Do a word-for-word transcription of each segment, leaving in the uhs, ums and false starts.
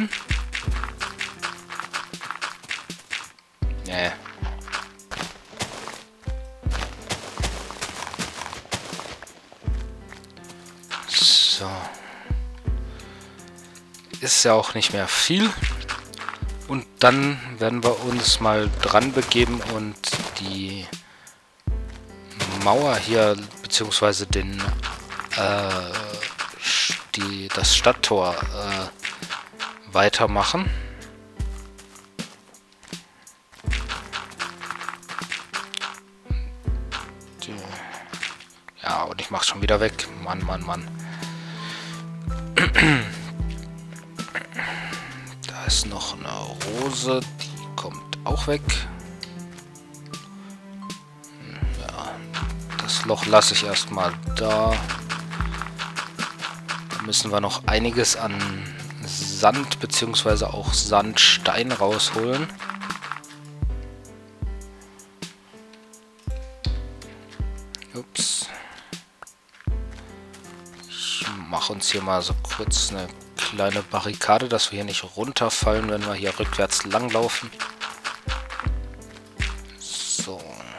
holen. Nee. So. Ist ja auch nicht mehr viel. Und dann werden wir uns mal dran begeben und die Mauer hier, beziehungsweise den, äh, die, das Stadttor äh, weitermachen. Die, ja, und ich mach's schon wieder weg. Mann, Mann, Mann. Da ist noch eine Rose, die kommt auch weg. Ja, das Loch lasse ich erstmal da. Da müssen wir noch einiges an Sand bzw. auch Sandstein rausholen. Ups. Ich mache uns hier mal so kurz eine kleine Barrikade, dass wir hier nicht runterfallen, wenn wir hier rückwärts langlaufen. So.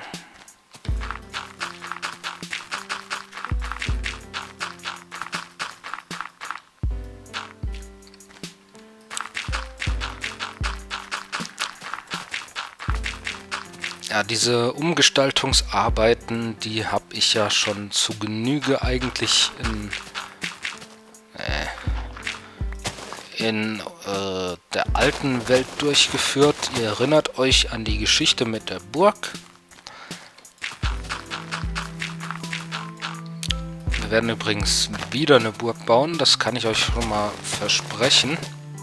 Ja, diese Umgestaltungsarbeiten, die habe ich ja schon zu Genüge eigentlich in in äh, der alten Welt durchgeführt. Ihr erinnert euch an die Geschichte mit der Burg. Wir werden übrigens wieder eine Burg bauen, das kann ich euch schon mal versprechen.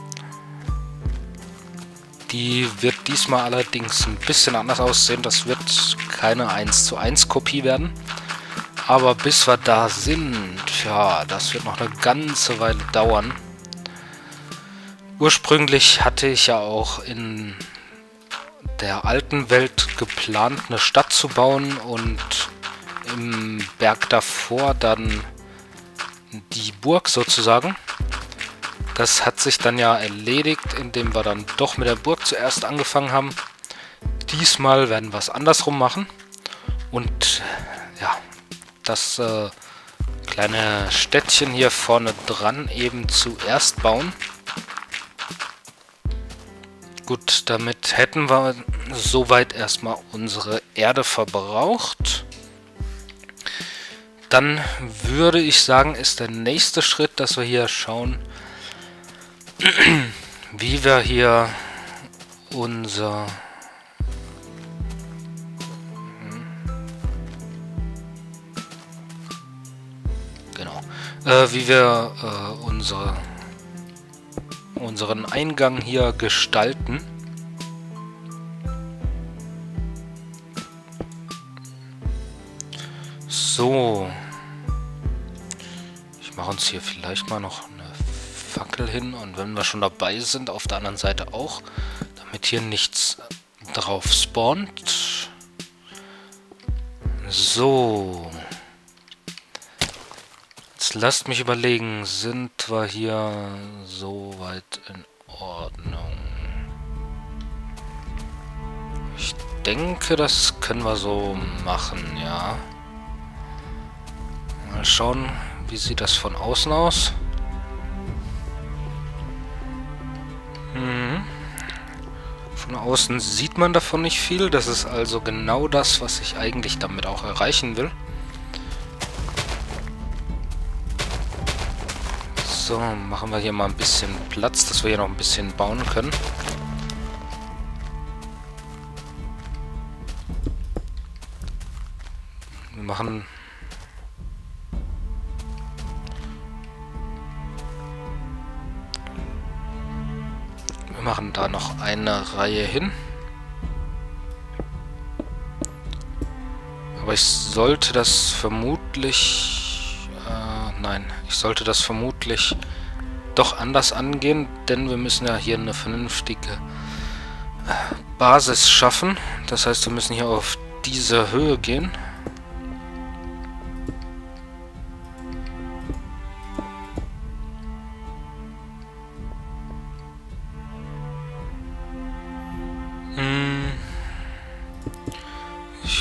Die wird diesmal allerdings ein bisschen anders aussehen. Das wird keine eins zu eins Kopie werden. Aber bis wir da sind, ja, das wird noch eine ganze Weile dauern. Ursprünglich hatte ich ja auch in der alten Welt geplant, eine Stadt zu bauen und im Berg davor dann die Burg sozusagen. Das hat sich dann ja erledigt, indem wir dann doch mit der Burg zuerst angefangen haben. Diesmal werden wir es andersrum machen und ja, das äh, kleine Städtchen hier vorne dran eben zuerst bauen. Gut, damit hätten wir soweit erstmal unsere Erde verbraucht. Dann würde ich sagen, ist der nächste Schritt, dass wir hier schauen, wie wir hier unser genau, äh, wie wir äh, unsere unseren Eingang hier gestalten. So. Ich mache uns hier vielleicht mal noch eine Fackel hin und wenn wir schon dabei sind, auf der anderen Seite auch, damit hier nichts drauf spawnt. So. Jetzt lasst mich überlegen, sind wir hier soweit in Ordnung? Ich denke, das können wir so machen, ja. Mal schauen, wie sieht das von außen aus? Mhm. Von außen sieht man davon nicht viel. Das ist also genau das, was ich eigentlich damit auch erreichen will. So, machen wir hier mal ein bisschen Platz, dass wir hier noch ein bisschen bauen können. Wir machen... Wir machen da noch eine Reihe hin. Aber ich sollte das vermutlich... Nein, ich sollte das vermutlich doch anders angehen, denn wir müssen ja hier eine vernünftige Basis schaffen. Das heißt, wir müssen hier auf diese Höhe gehen.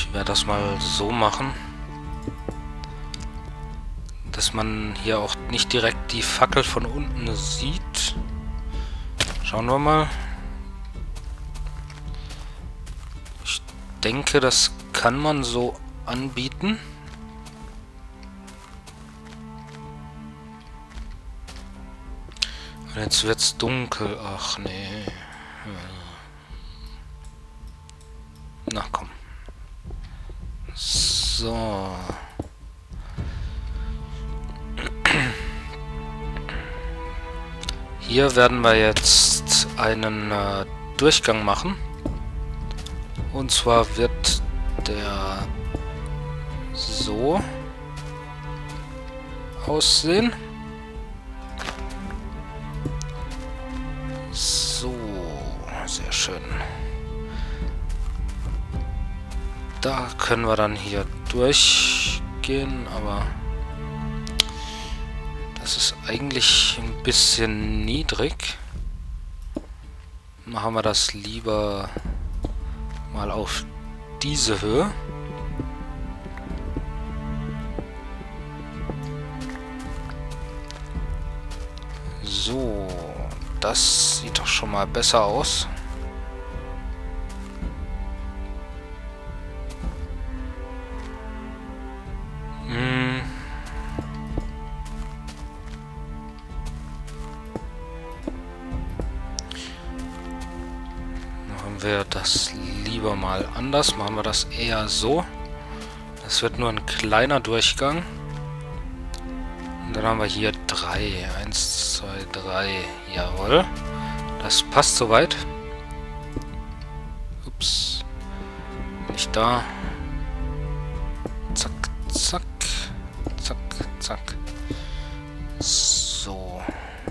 Ich werde das mal so machen, dass man hier auch nicht direkt die Fackel von unten sieht. Schauen wir mal. Ich denke, das kann man so anbieten. Und jetzt wird's dunkel. Ach nee. Na komm. So. Hier werden wir jetzt einen äh, Durchgang machen. Und zwar wird der so aussehen. So, sehr schön. Da können wir dann hier durchgehen, aber das ist eigentlich ein bisschen niedrig. Machen wir das lieber mal auf diese Höhe. So, das sieht doch schon mal besser aus. Hm. Machen wir das lieber mal anders. Machen wir das eher so. Das wird nur ein kleiner Durchgang. Und dann haben wir hier drei. Eins, zwei, drei. Jawohl. Das passt soweit. Ups. Nicht da. Zack, zack. Zack, zack. So.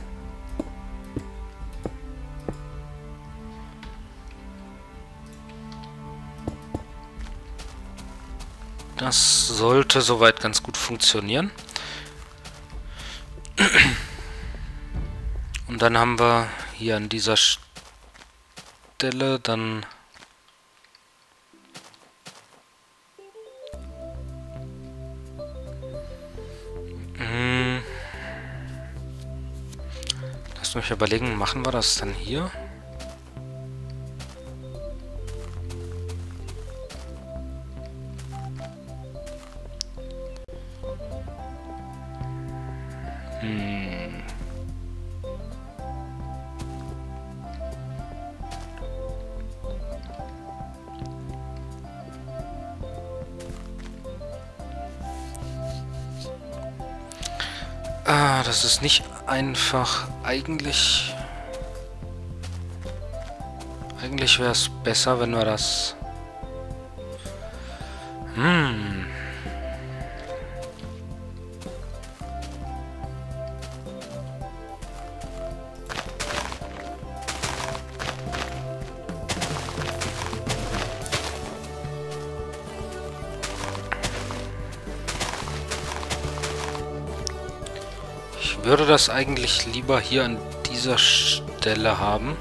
Das sollte soweit ganz gut funktionieren. Und dann haben wir hier an dieser Stelle dann hm, lass mich überlegen, machen wir das dann hier? Hm. Ah, das ist nicht einfach. Eigentlich... Eigentlich wäre es besser, wenn wir das... Hm... Ich würde das eigentlich lieber hier an dieser Stelle haben.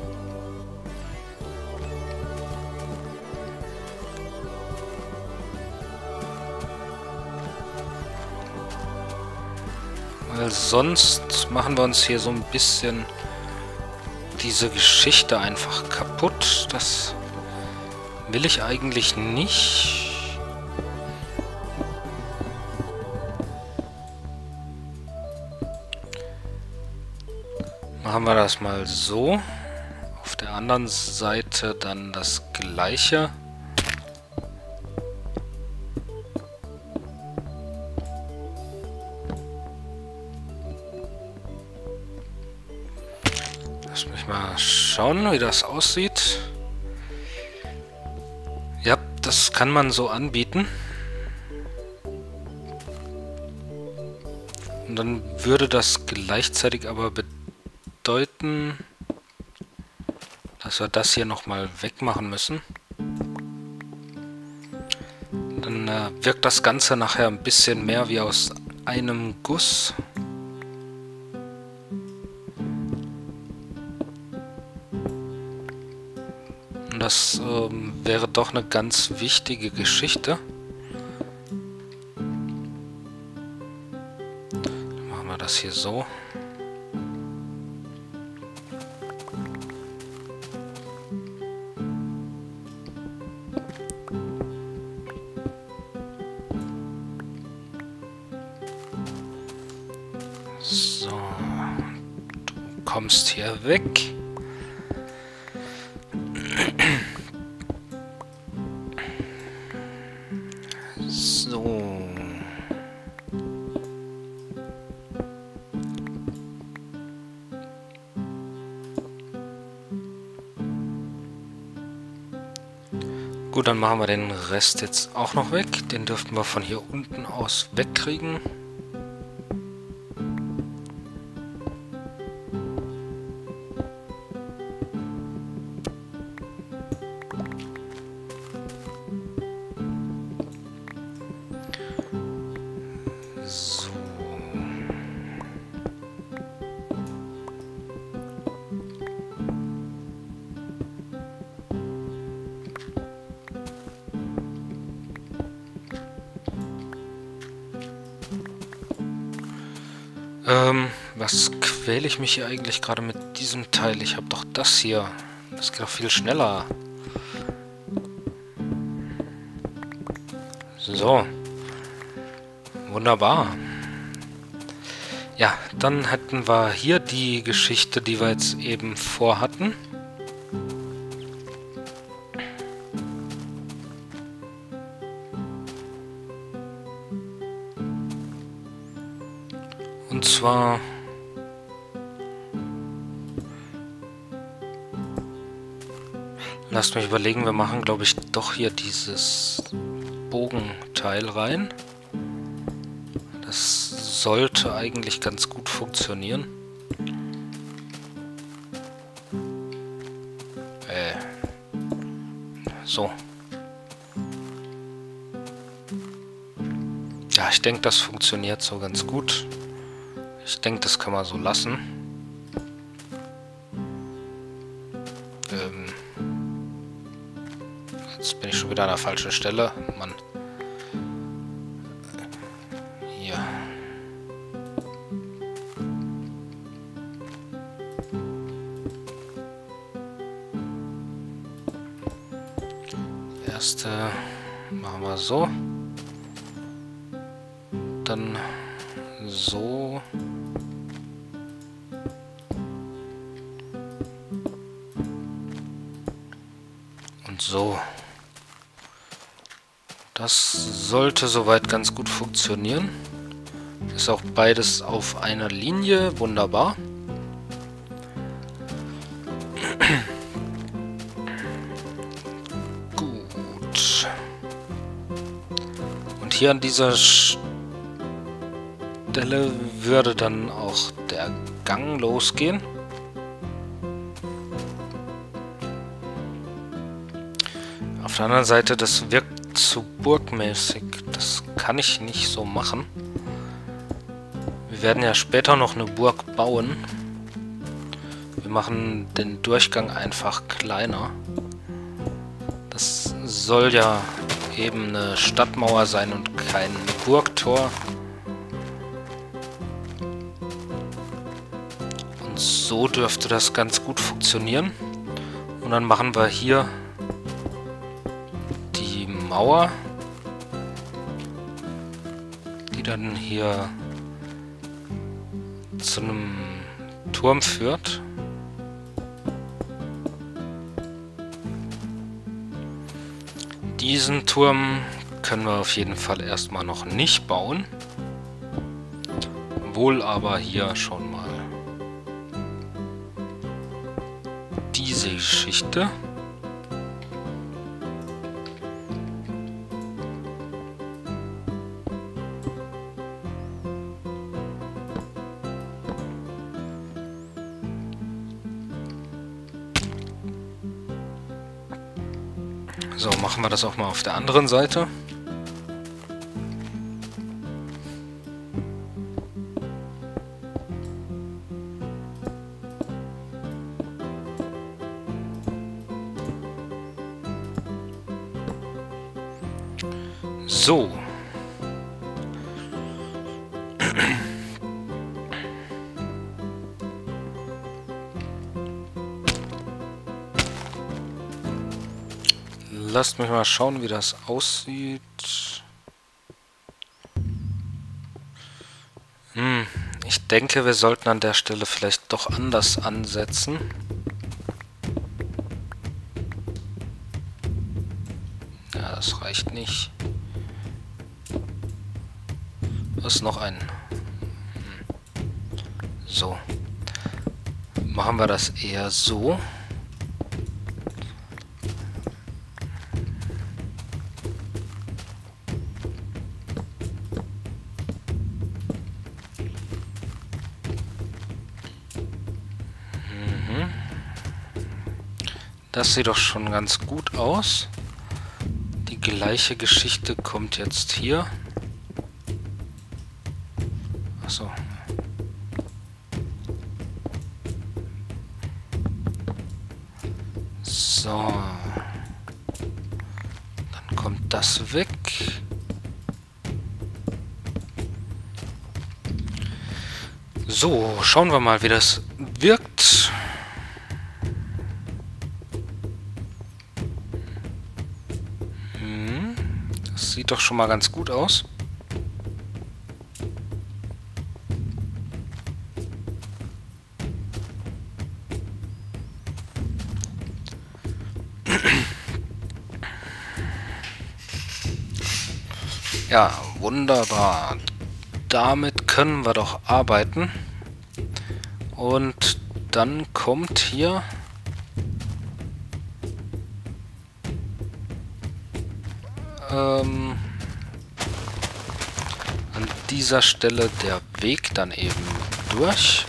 Weil sonst machen wir uns hier so ein bisschen diese Geschichte einfach kaputt. Das will ich eigentlich nicht. Machen wir das mal so. Auf der anderen Seite dann das Gleiche. Lass mich mal schauen, wie das aussieht. Ja, das kann man so anbieten. Und dann würde das gleichzeitig aber bedeuten, Bedeuten, dass wir das hier nochmal wegmachen müssen. Dann äh, wirkt das Ganze nachher ein bisschen mehr wie aus einem Guss. Und das ähm, wäre doch eine ganz wichtige Geschichte. Dann machen wir das hier so. So, du kommst hier weg. So. Gut, dann machen wir den Rest jetzt auch noch weg. Den dürften wir von hier unten aus wegkriegen. So. Ähm, was quäle ich mich hier eigentlich gerade mit diesem Teil? Ich habe doch das hier. Das geht doch viel schneller. So. Wunderbar. Ja, dann hätten wir hier die Geschichte, die wir jetzt eben vorhatten. Und zwar... Lasst mich überlegen, wir machen, glaube ich, doch hier dieses Bogenteil rein. Das sollte eigentlich ganz gut funktionieren. Äh. So. Ja, ich denke, das funktioniert so ganz gut. Ich denke, das kann man so lassen. Ähm. Jetzt bin ich schon wieder an der falschen Stelle. Mann. Hier. Erste machen wir so. Dann so. Und so. Das sollte soweit ganz gut funktionieren. Ist auch beides auf einer Linie. Wunderbar. Gut. Und hier an dieser Stelle würde dann auch der Gang losgehen. Auf der anderen Seite, das wirkt zu burgmäßig. Das kann ich nicht so machen. Wir werden ja später noch eine Burg bauen. Wir machen den Durchgang einfach kleiner. Das soll ja eben eine Stadtmauer sein und kein Burgtor. Und so dürfte das ganz gut funktionieren. Und dann machen wir hier die Mauer, die dann hier zu einem Turm führt. Diesen Turm können wir auf jeden Fall erstmal noch nicht bauen. Wohl aber hier schon mal diese Geschichte. So, machen wir das auch mal auf der anderen Seite. So. Lasst mich mal schauen, wie das aussieht. Hm, ich denke, wir sollten an der Stelle vielleicht doch anders ansetzen. Ja, das reicht nicht. Was ist noch ein? So. Machen wir das eher so. Das sieht doch schon ganz gut aus. Die gleiche Geschichte kommt jetzt hier. Achso. So. Dann kommt das weg. So, schauen wir mal, wie das wirkt. Sieht doch schon mal ganz gut aus. Ja, wunderbar. Damit können wir doch arbeiten. Und dann kommt hier ähm, an dieser Stelle der Weg dann eben durch.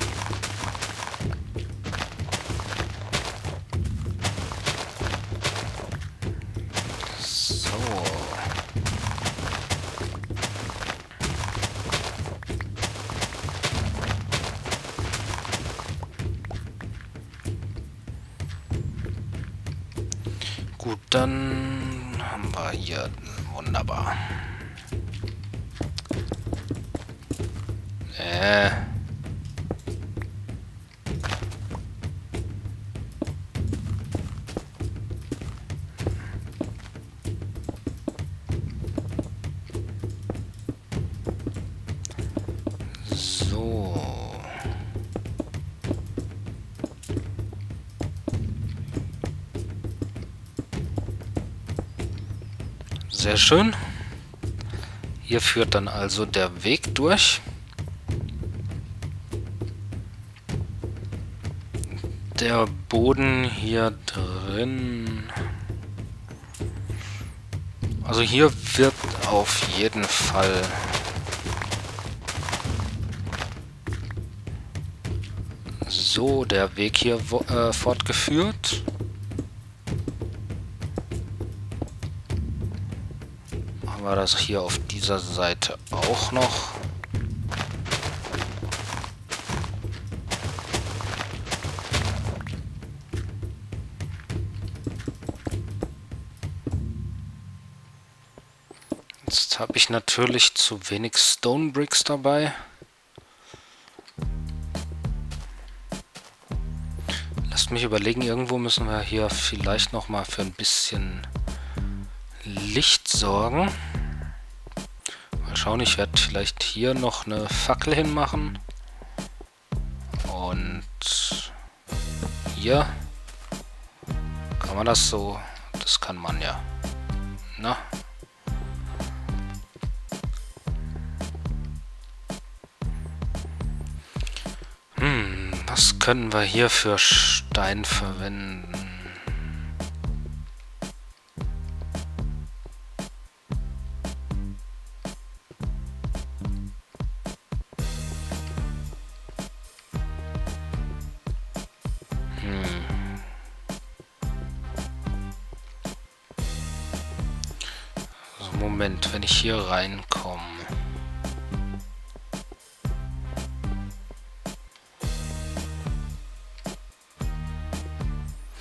So. Gut, dann haben wir hier wunderbar. Äh. So. Sehr schön. Hier führt dann also der Weg durch. Der Boden hier drin. Also hier wird auf jeden Fall so der Weg hier äh, fortgeführt. Machen wir das hier auf dieser Seite auch noch. Jetzt habe ich natürlich zu wenig Stone Bricks dabei. Lasst mich überlegen, irgendwo müssen wir hier vielleicht noch mal für ein bisschen Licht sorgen. Mal schauen, ich werde vielleicht hier noch eine Fackel hinmachen. Und hier kann man das so, das kann man ja. Na? Hm, was können wir hier für Stein verwenden? Moment, wenn ich hier reinkomme.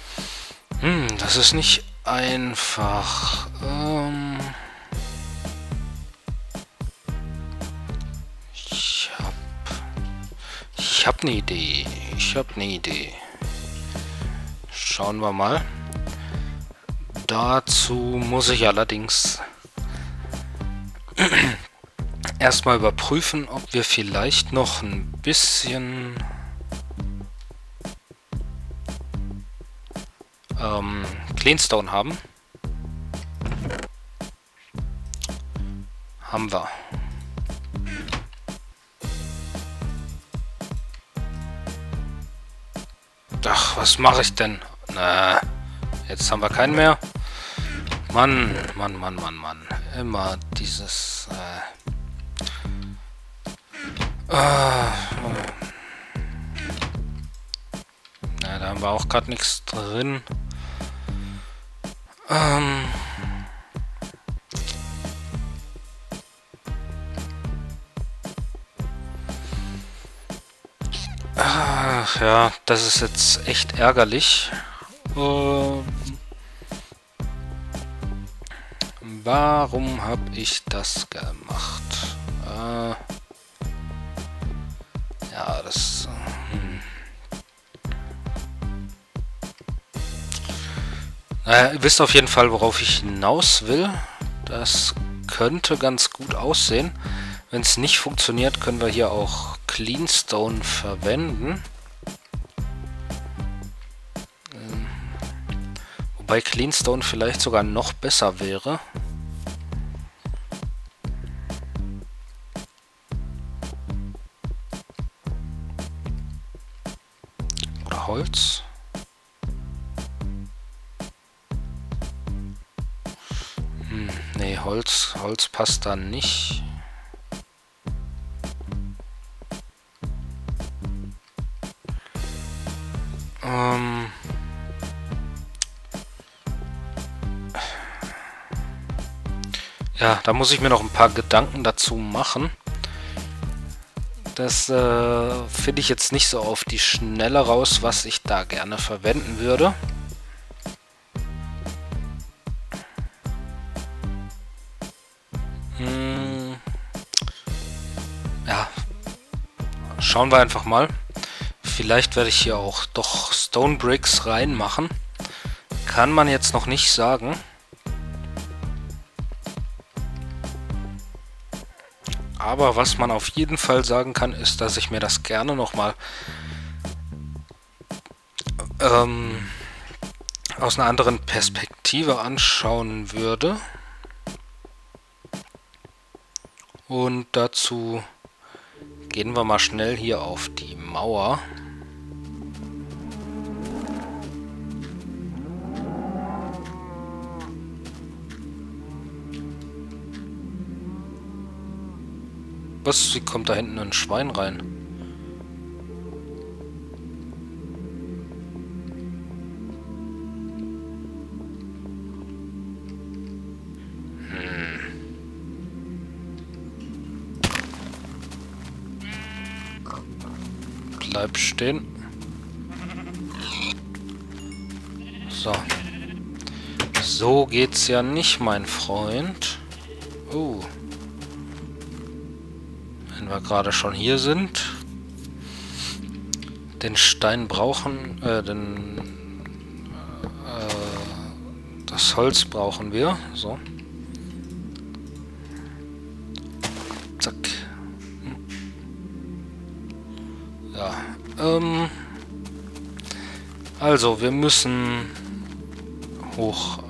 Hm, das ist nicht einfach. Ähm ich habe eine Idee. Ich habe eine Idee. Schauen wir mal. Dazu muss ich allerdings erstmal überprüfen, ob wir vielleicht noch ein bisschen ähm, Cleanstone haben. Haben wir. Ach, was mache ich denn? Na, jetzt haben wir keinen mehr. Mann, Mann, Mann, Mann, Mann. Immer dieses... Äh, äh, na, da haben wir auch gerade nichts drin. Ähm... Ach ja, das ist jetzt echt ärgerlich. Ähm, warum habe ich das gemacht? Äh, ja, das... Hm. Naja, ihr wisst auf jeden Fall, worauf ich hinaus will. Das könnte ganz gut aussehen. Wenn es nicht funktioniert, können wir hier auch Cleanstone verwenden. Ähm, wobei Cleanstone vielleicht sogar noch besser wäre. Oder Holz. Hm, nee, Holz, Holz passt da nicht. Ähm... Ja, da muss ich mir noch ein paar Gedanken dazu machen. Das äh, finde ich jetzt nicht so auf die Schnelle raus, was ich da gerne verwenden würde. Hm. Ja, schauen wir einfach mal. Vielleicht werde ich hier auch doch Stone Bricks reinmachen. Kann man jetzt noch nicht sagen. Aber was man auf jeden Fall sagen kann, ist, dass ich mir das gerne nochmal ähm, aus einer anderen Perspektive anschauen würde. Und dazu gehen wir mal schnell hier auf die Mauer. Was? Wie kommt da hinten ein Schwein rein? Hm. Bleib stehen. So. So geht's ja nicht, mein Freund. Oh. Wenn wir gerade schon hier sind, den Stein brauchen, äh, den, äh, das Holz brauchen wir, so. Zack. Ja, ähm, also wir müssen hoch